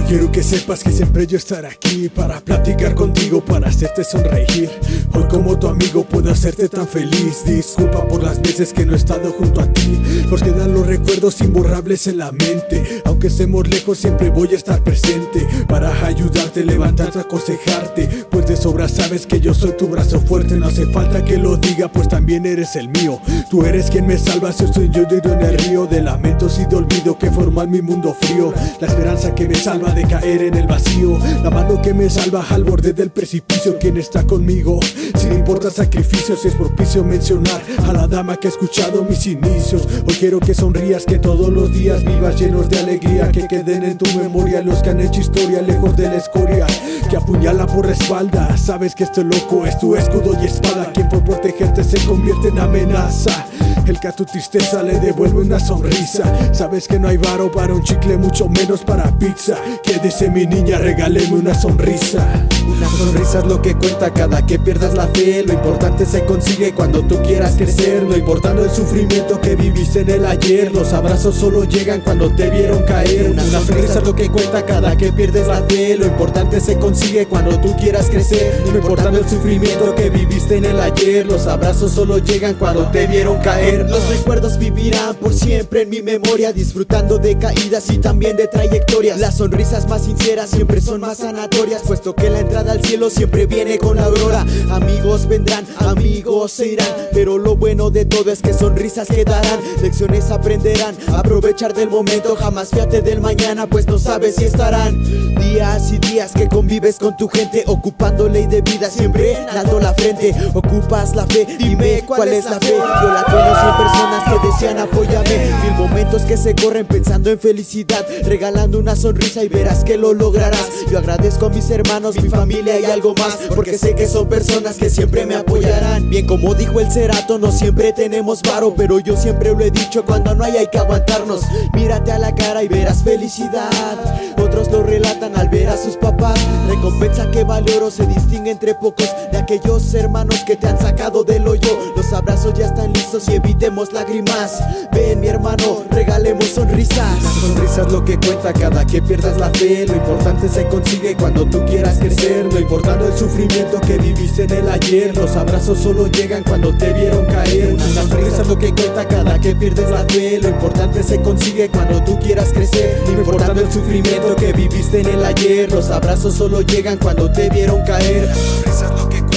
Quiero que sepas que siempre yo estaré aquí para platicar contigo, para hacerte sonreír. Hoy como tu amigo puedo hacerte tan feliz. Disculpa por las veces que no he estado junto a ti. Nos quedan los recuerdos imborrables en la mente. Aunque estemos lejos siempre voy a estar presente para ayudarte, levantarte, aconsejarte. Pues de sobra sabes que yo soy tu brazo fuerte. No hace falta que lo diga, pues también eres el mío. Tú eres quien me salva, yo soy yo en el río de lamentos y de olvido que forman mi mundo frío. La esperanza que me salva de caer en el vacío, la mano que me salva al borde del precipicio. Quien está conmigo, sin importar sacrificios. Es propicio mencionar a la dama que ha escuchado mis inicios. Hoy quiero que sonrías, que todos los días vivas llenos de alegría. Que queden en tu memoria los que han hecho historia lejos de la escoria que apuñala por la espalda. Sabes que este loco es tu escudo y espada, quien por protegerte se convierte en amenaza. El que a tu tristeza le devuelve una sonrisa. Sabes que no hay varo para un chicle, mucho menos para pizza. Que dice mi niña, regáleme una sonrisa. Una sonrisa es lo que cuenta cada que pierdas la fe. Lo importante se consigue cuando tú quieras crecer. No importando el sufrimiento que viviste en el ayer. Los abrazos solo llegan cuando te vieron caer. Una sonrisa es lo que cuenta cada que pierdes la fe. Lo importante se consigue cuando tú quieras crecer. No importando el sufrimiento que viviste en el ayer. Los abrazos solo llegan cuando te vieron caer. Los recuerdos vivirán por siempre en mi memoria, disfrutando de caídas y también de trayectorias. Las sonrisas más sinceras siempre son más sanatorias, puesto que la entrada al cielo siempre viene con la aurora. Amigos vendrán, amigos se irán, pero lo bueno de todo es que sonrisas quedarán. Lecciones aprenderán, aprovechar del momento, jamás fíate del mañana, pues no sabes si estarán. Días y días que convives con tu gente, ocupando ley de vida, siempre dando la frente. Ocupas la fe, dime cuál es la fe. Yo la conozco en personas que decían apóyame. Mil momentos que se corren pensando en felicidad, regalando una sonrisa y verás que lo lograrás. Yo agradezco a mis hermanos, mi familia y algo más, porque sé que son personas que siempre me apoyarán. Bien como dijo el Cerato, no siempre tenemos varo, pero yo siempre lo he dicho, cuando no hay que aguantarnos. Mírate a la cara y verás felicidad. Otros lo relatan al ver a sus papás. Recompensa que vale oro se distingue entre pocos, de aquellos hermanos que te han sacado del hoyo. Los abrazos ya están listos y evitemos lágrimas. Ven mi hermano, regalemos sonrisas. La sonrisa es lo que cuenta cada que pierdas la fe. Lo importante se consigue cuando tú quieras crecer. No importando el sufrimiento que viviste en el ayer. Los abrazos solo llegan cuando te vieron caer. Una sonrisa es lo que cuenta cada que pierdes la fe. Lo importante se consigue cuando tú quieras crecer. No importando el sufrimiento que viviste en el ayer. Los abrazos solo llegan cuando te vieron caer. La sonrisa es lo que